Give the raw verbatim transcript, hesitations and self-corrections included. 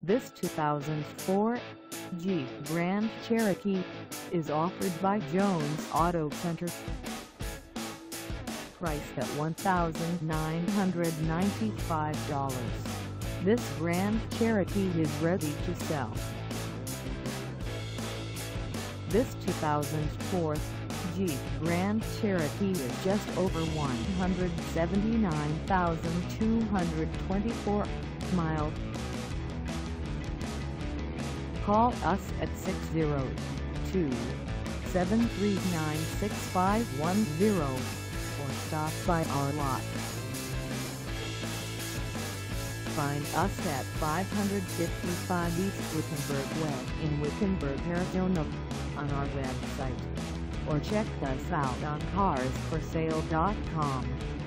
This two thousand four Jeep Grand Cherokee is offered by Jones Auto Center. Priced at one thousand nine hundred ninety-five dollars, this Grand Cherokee is ready to sell. This two thousand four Jeep Grand Cherokee is just over one hundred seventy-nine thousand two hundred twenty-four miles. Call us at six zero two, seven three nine, six five one zero or stop by our lot. Find us at five fifty-five East Wickenburg Way in Wickenburg, Arizona on our website, or check us out on cars for sale dot com.